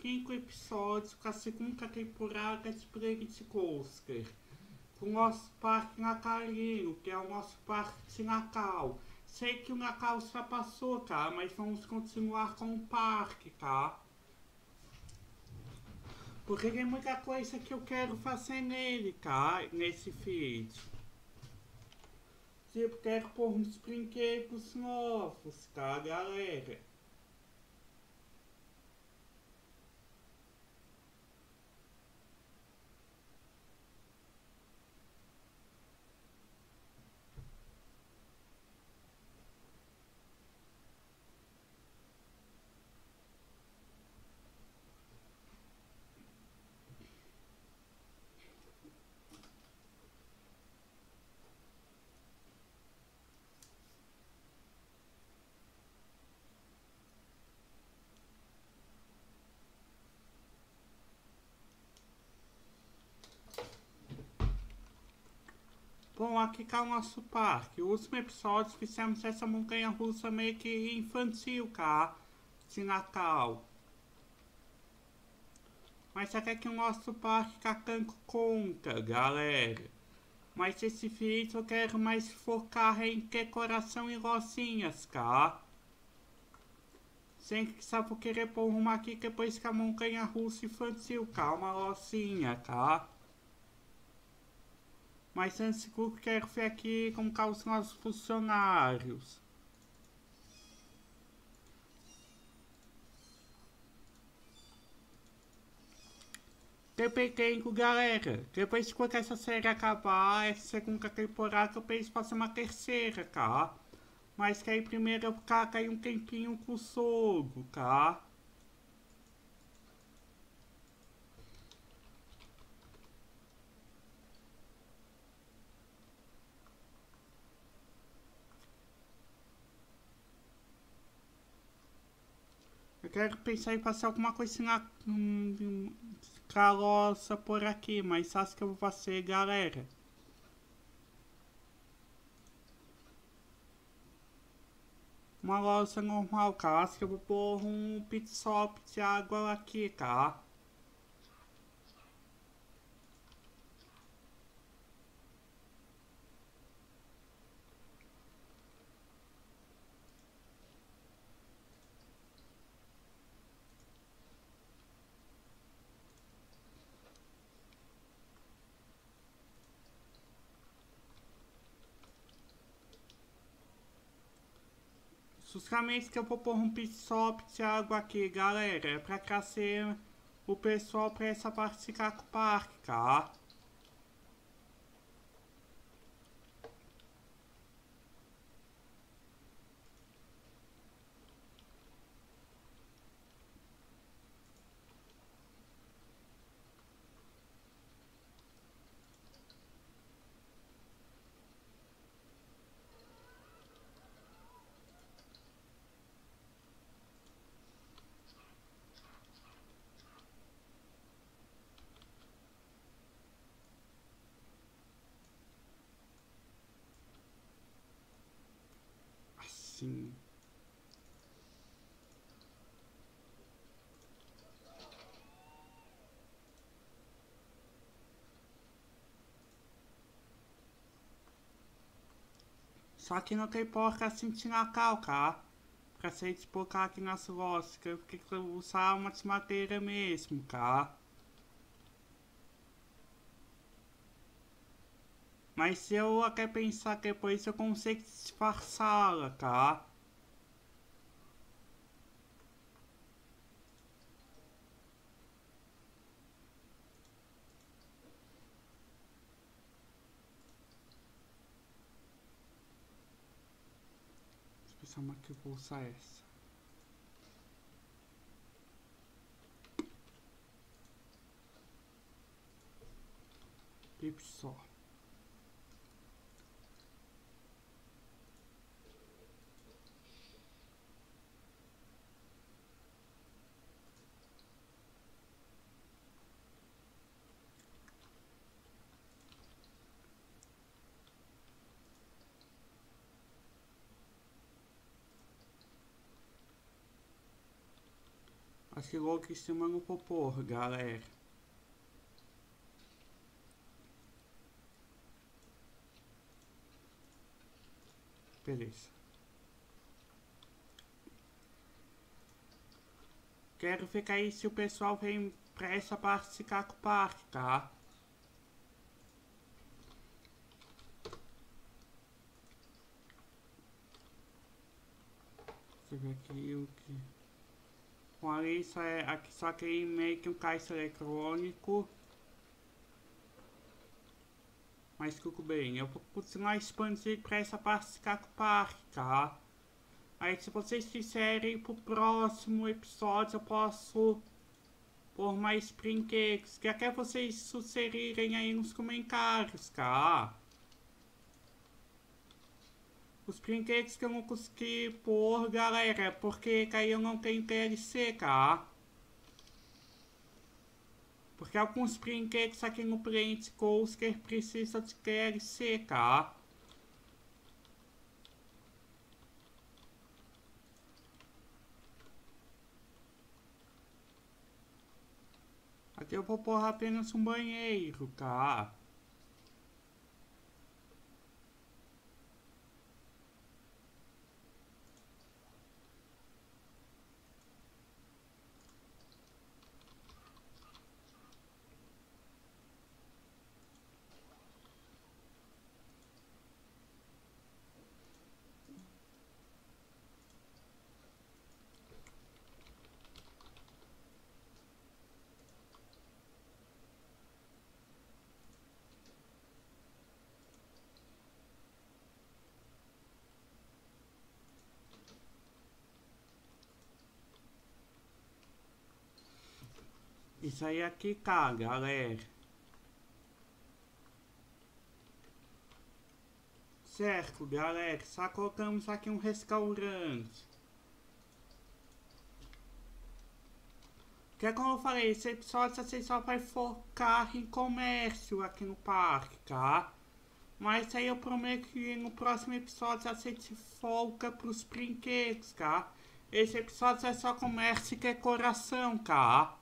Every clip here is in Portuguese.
5 episódios com a segunda temporada de Planet Coaster. O nosso parque natalino, que é o nosso parque de Natal. Sei que o Natal já passou, tá? Mas vamos continuar com o parque, tá? Porque tem muita coisa que eu quero fazer nele, tá? Nesse vídeo. Tipo, quero pôr uns brinquedos novos, tá, galera? Bom, aqui está o nosso parque. O último episódio fizemos essa montanha-russa meio que infantil, tá? De Natal. Mas até que o nosso parque tá dando conta, galera. Mas esse vídeo eu quero mais focar em decoração e lozinhas, tá? Sempre que sabe vou querer pôr uma aqui depois que a montanha-russa infantil, tá? Uma lozinha, tá? Mas antes eu quero ver aqui como estão os nossos funcionários. Dependendo, galera. Depois de quando essa série acabar, essa segunda temporada, eu penso fazer uma terceira, tá? Mas que aí primeiro eu ficar aí um tempinho com o sogro, tá? Eu quero pensar em fazer alguma coisinha calosa por aqui, mas acho que eu vou fazer, galera. Uma loja normal, tá? Acho que eu vou pôr um pit stop de água aqui, tá? Justamente que eu vou pôr um pit stop de água aqui, galera. É pra trazer o pessoal pra essa parte ficar com o parque, tá? Assim. Só que não tem porca assim de Natal, tá? Pra ser de colocar aqui nas lojas, que eu fiquei usar uma de madeira mesmo, tá? Mas se eu até pensar que depois eu consigo disfarçá-la, tá? Deixa eu pensar uma que eu vou usar essa. Pip só. Acho que logo em cima não vou pôr, galera. Beleza. Quero ver aí se o pessoal vem pra essa parte de Caco Parque, tá? Deixa eu ver aqui o que... Com a lista é aqui só que meio que um caixa eletrônico. Mas tudo bem, eu vou continuar expandindo pra essa parte de Caco Parque, tá? Aí se vocês quiserem pro próximo episódio eu posso pôr mais brinquedos. Que até vocês sugerirem aí nos comentários, tá? Os brinquedos que eu não consegui pôr, galera, é porque aí eu não tenho DLC, tá? Porque alguns brinquedos aqui no Planet Coaster precisam de DLC, tá? Aqui eu vou pôr apenas um banheiro, tá? Isso aí aqui tá, galera. Certo, galera. Só colocamos aqui um restaurante. Que é como eu falei, esse episódio vocês só vai focar em comércio aqui no parque, tá? Mas aí eu prometo que no próximo episódio a gente foca pros brinquedos, tá? Esse episódio é só comércio e decoração, tá?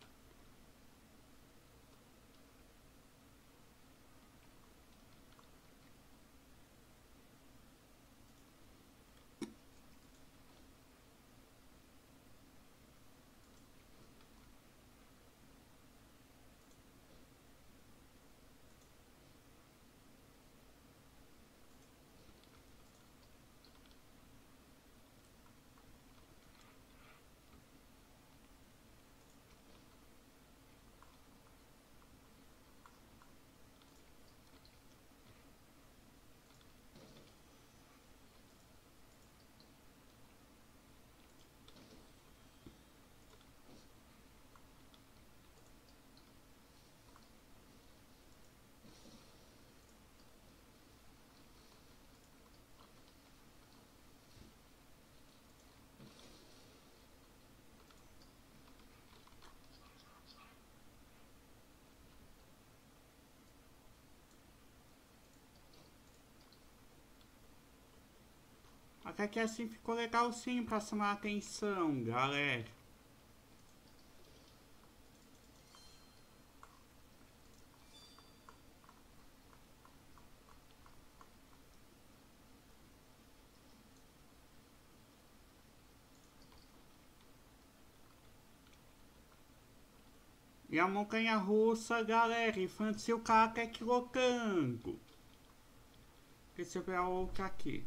Até que assim ficou legal sim pra chamar a atenção, galera. E a montanha russa, galera, infantil caca equilocando. Deixa eu ver a outra aqui.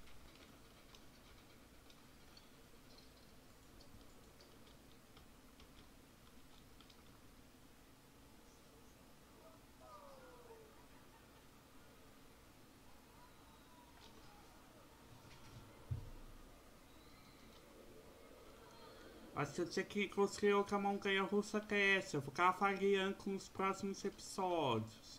Acho que eu tinha que construir outra montanha russa que é essa. Eu vou ficar avaliando com os próximos episódios.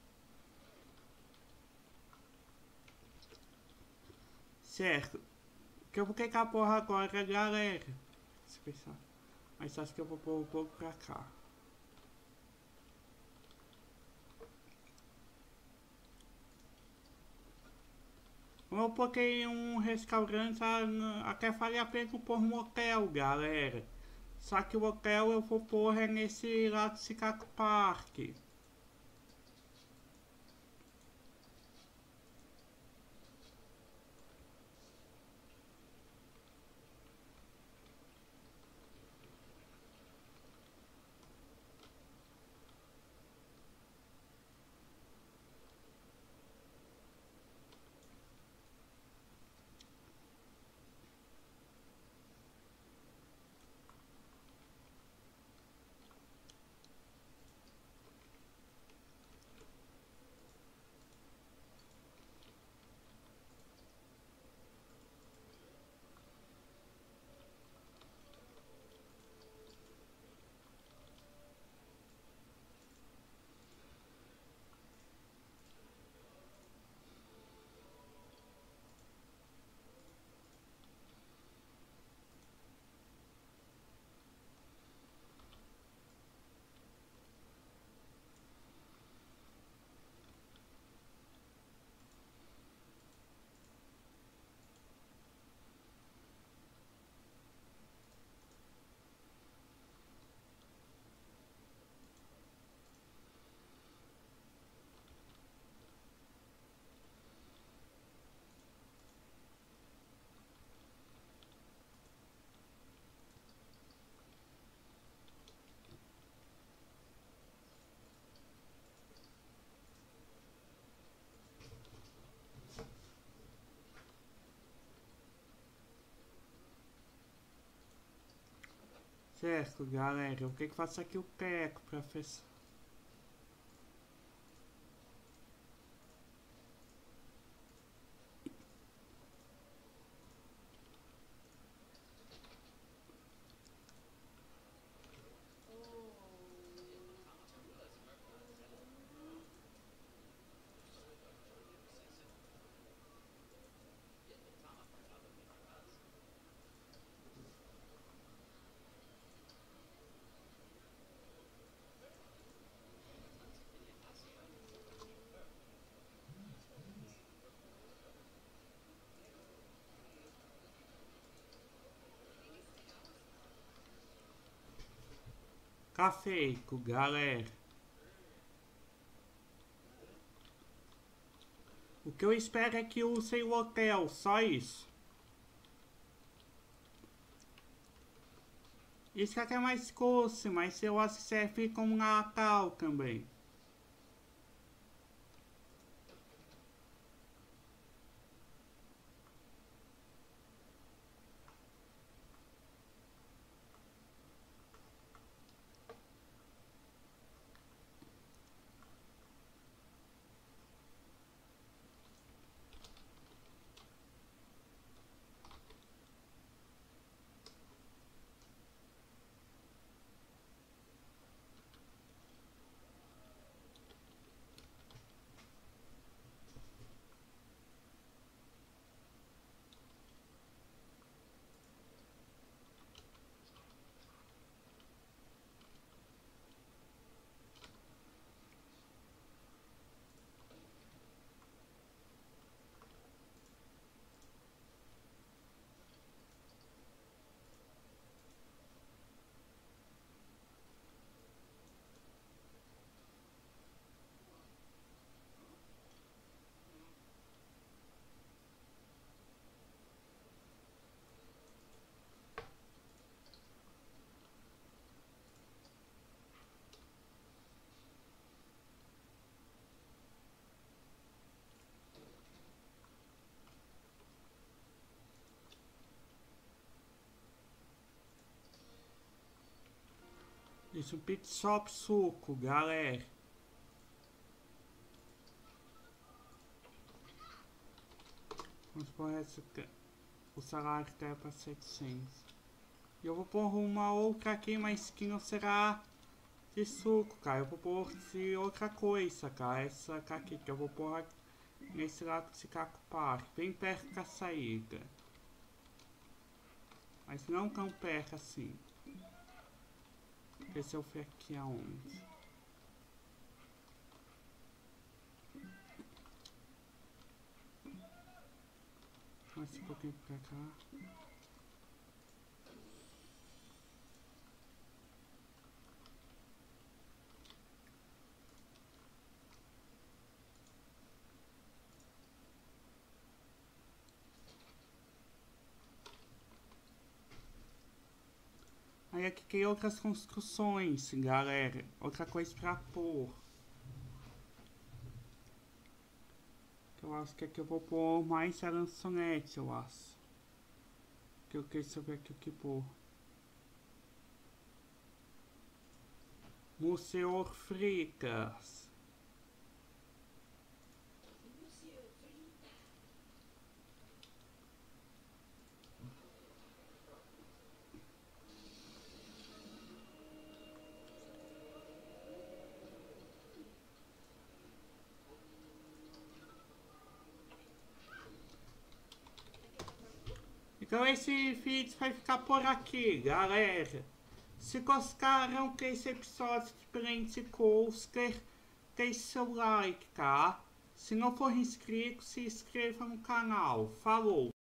Certo. Que eu vou clicar a porra agora, galera. Deixa eu pensar. Mas acho que eu vou pôr um pouco pra cá. Eu coloquei um restaurante, até falei a pena pôr um hotel, galera. Só que o hotel eu vou pôr é nesse lado do Chicago Park. Certo, galera, eu quero que faça aqui o teco, professor. Cafeico, galera. O que eu espero é que usem o hotel, só isso. Isso aqui é mais doce, mas eu acho que serve como Natal também. Isso, pit shop suco, galera. Vamos pôr o salário que é para 700. E eu vou pôr uma outra aqui, mas que não será de suco, cara. Eu vou pôr de outra coisa, cara. Essa aqui que eu vou pôr nesse lado de Chicago Park, bem perto da saída. Mas não tão perto assim. Ver se eu fui aqui aonde. Mais um pouquinho pra cá. gostaria que tenha outras construções, galera. Outra coisa pra pôr. Eu acho que aqui eu vou pôr mais a lançonete, eu acho. Que eu quero saber aqui o que pôr. Museu Fritas. Então esse vídeo vai ficar por aqui, galera. Se gostaram desse episódio de Brand Coaster, deixe seu like, tá? Se não for inscrito, se inscreva no canal. Falou!